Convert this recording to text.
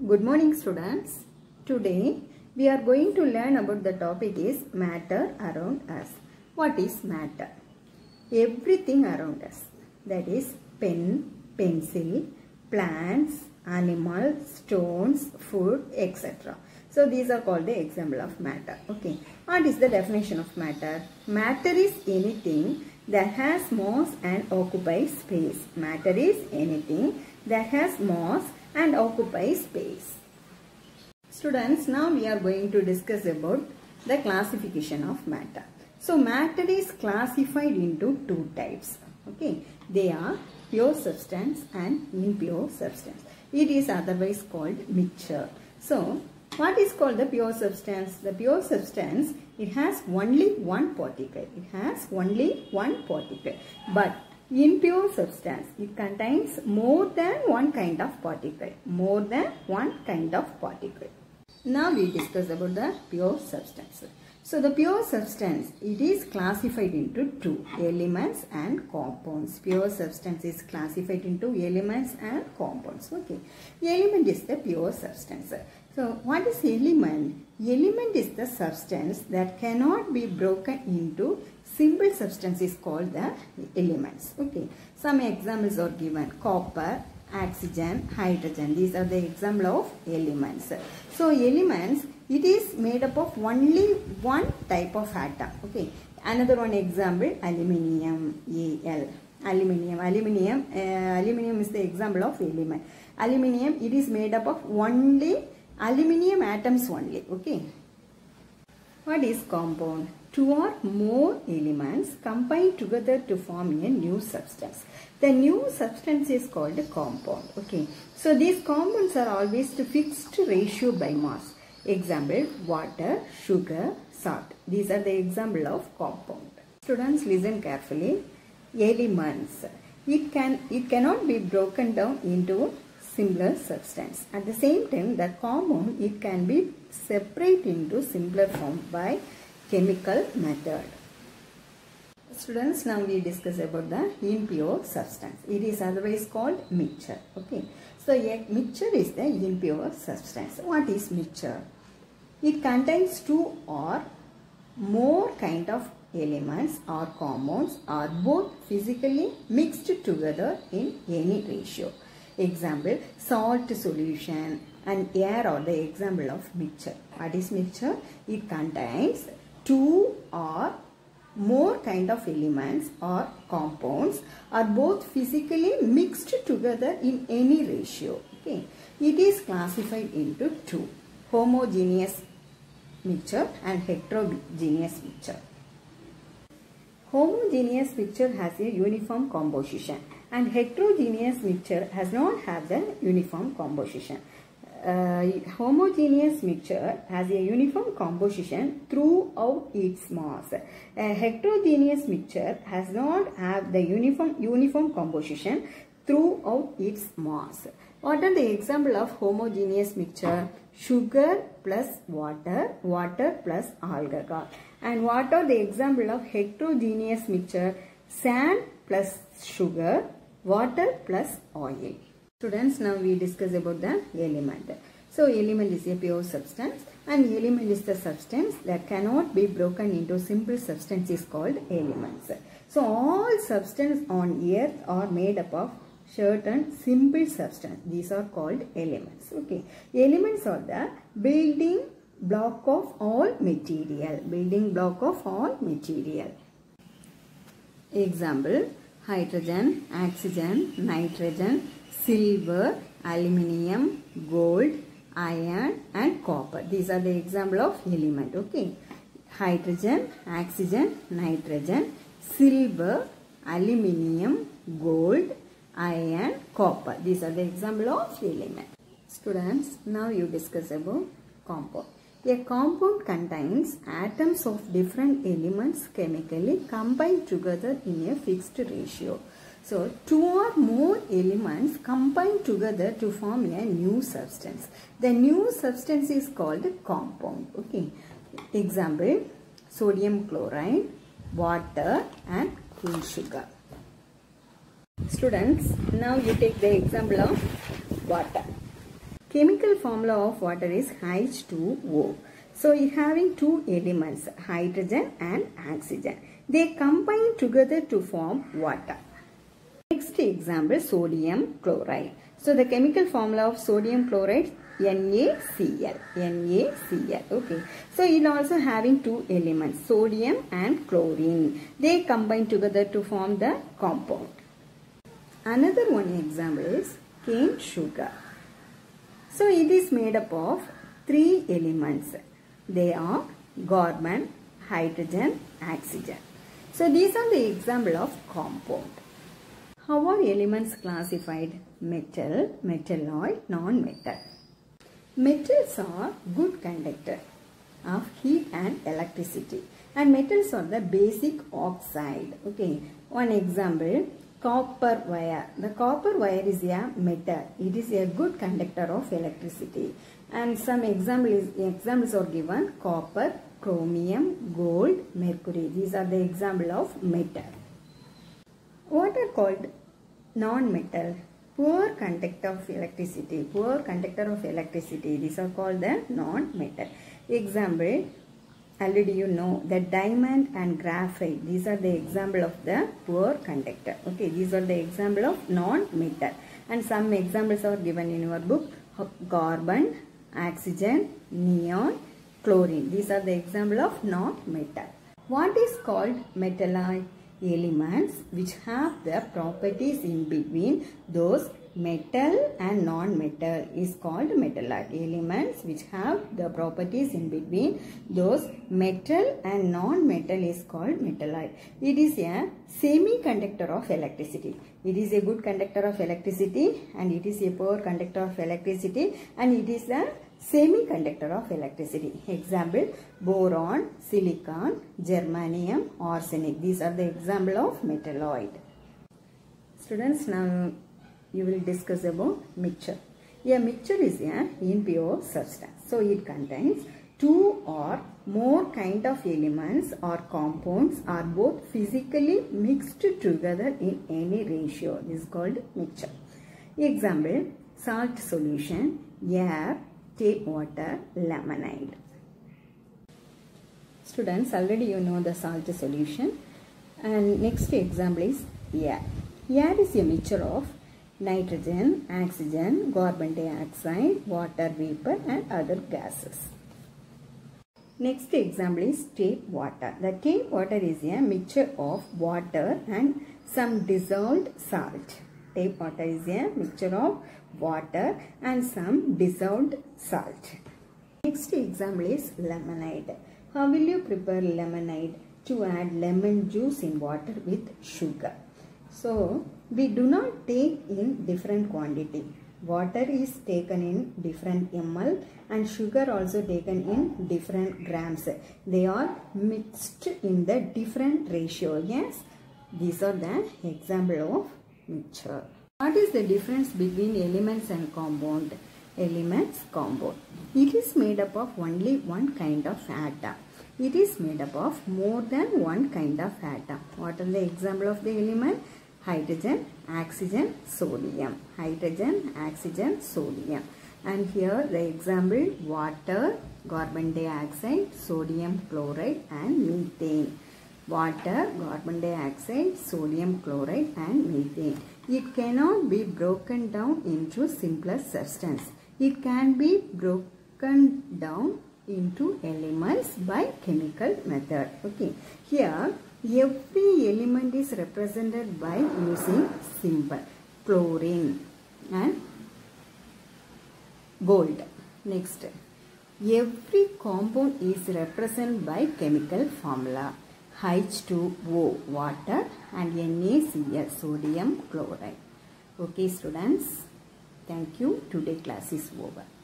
Good morning students. Today we are going to learn about the topic is matter around us. What is matter? Everything around us. That is pen, pencil, plants, animals, stones, food, etc. So these are called the example of matter. Okay. What is the definition of matter? Matter is anything that has mass and occupies space. Matter is anything that has mass and occupies space. Students, now we are going to discuss about the classification of matter. So matter is classified into two types. Okay, they are pure substance and impure substance. It is otherwise called mixture. So what is called the pure substance? The pure substance, it has only one particle. It has only one particle. But impure substance, it contains more than one kind of particle. More than one kind of particle. Now we discuss about the pure substance. So the pure substance, it is classified into two, elements and compounds. Pure substance is classified into elements and compounds. Okay. Element is the pure substance. So what is element? Element is the substance that cannot be broken into simple substance is called the elements. Okay. Some examples are given. Copper, oxygen, hydrogen. These are the example of elements. So elements, it is made up of only one type of atom. Okay. Another one example, aluminium, Al. Aluminium is the example of element. Aluminium, it is made up of only aluminium atoms only. Okay. What is compound? Two or more elements combine together to form a new substance. The new substance is called a compound. Okay. So these compounds are always to fixed ratio by mass. Example, water, sugar, salt. These are the example of compound. Students, listen carefully. Elements. It cannot be broken down into simpler substance. At the same time, the compound, it can be separated into simpler form by chemical method. Students, now we discuss about the impure substance. It is otherwise called mixture. Okay. So a mixture is the impure substance. What is mixture? It contains two or more kind of elements or compounds or both physically mixed together in any ratio. Example, salt solution and air are the example of mixture. What is mixture? It contains two or more kind of elements or compounds are both physically mixed together in any ratio. Okay. It is classified into two, homogeneous mixture and heterogeneous mixture. Homogeneous mixture has a uniform composition and heterogeneous mixture has not have the uniform composition. Homogeneous mixture has a uniform composition throughout its mass. A heterogeneous mixture has not have the uniform composition throughout its mass. What are the example of homogeneous mixture? Sugar plus water, water plus alcohol. And what are the example of heterogeneous mixture? Sand plus sugar, water plus oil. Students, now we discuss about the element. So element is a pure substance and element is the substance that cannot be broken into simple substance is called elements. So all substance on earth are made up of certain simple substance. These are called elements. Okay. Elements are the building block of all material. Building block of all material. Example, hydrogen, oxygen, nitrogen, silver, aluminium, gold, iron and copper. These are the example of element. Okay. Hydrogen, oxygen, nitrogen, silver, aluminium, gold, iron, copper. These are the example of element. Students, now you discuss about compound. A compound contains atoms of different elements chemically combined together in a fixed ratio. So, two or more elements combine together to form a new substance. The new substance is called compound. Okay. Example, sodium chloride, water and cane sugar. Students, now you take the example of water. chemical formula of water is H2O. So having two elements, hydrogen and oxygen. They combine together to form water. Next example, sodium chloride. So the chemical formula of sodium chloride, NaCl. NaCl. Okay. So it also having two elements, sodium and chlorine. They combine together to form the compound. Another one example is cane sugar. So it is made up of three elements. They are carbon, hydrogen, oxygen. So these are the example of compound. How are elements classified? Metal, metalloid, non-metal. Metals are good conductor of heat and electricity. And metals are the basic oxide. Okay. One example, copper wire. The copper wire is a metal. It is a good conductor of electricity. And some examples are given: copper, chromium, gold, mercury. These are the example of metal. What are called non-metal? Poor conductor of electricity. Poor conductor of electricity. These are called the non-metal. Example, already you know, the diamond and graphite. These are the example of the poor conductor. Okay, these are the example of non-metal. And some examples are given in your book: carbon, oxygen, neon, chlorine. These are the example of non-metal. What is called metalloid? Elements which have the properties in between those metal and non-metal is called metalloid. Elements which have the properties in between those metal and non-metal is called metalloid. It is a semiconductor of electricity. It is a good conductor of electricity and it is a poor conductor of electricity, and it is a semiconductor of electricity. Example, boron, silicon, germanium, arsenic. These are the example of metalloid. Students, now you will discuss about mixture. A mixture is an impure substance. So it contains two or more kind of elements or compounds are both physically mixed together in any ratio. This is called mixture. Example, salt solution, air, tap water, lemonade. Students, already you know the salt solution. And next example is air. Air is a mixture of nitrogen, oxygen, carbon dioxide, water vapor and other gases. Next example is tap water. The tap water is a mixture of water and some dissolved salt. Tap water is a mixture of water and some dissolved salt. Next example is lemonade. How will you prepare lemonade? To add lemon juice in water with sugar. So we do not take in different quantity. Water is taken in different ml and sugar also taken in different grams. They are mixed in the different ratio. Yes, these are the example of mixture. What is the difference between elements and compound? Elements, compound. It is made up of only one kind of atom. It is made up of more than one kind of atom. What are the example of the element? Hydrogen, oxygen, sodium. Hydrogen, oxygen, sodium. And here the example: water, carbon dioxide, sodium chloride and methane. Water, carbon dioxide, sodium chloride and methane. It cannot be broken down into simpler substance. It can be broken down into elements by chemical method. Okay. Here every element is represented by using symbol chlorine and gold. Next, every compound is represented by chemical formula H2O water and NaCl sodium chloride. Okay students, thank you. Today class is over.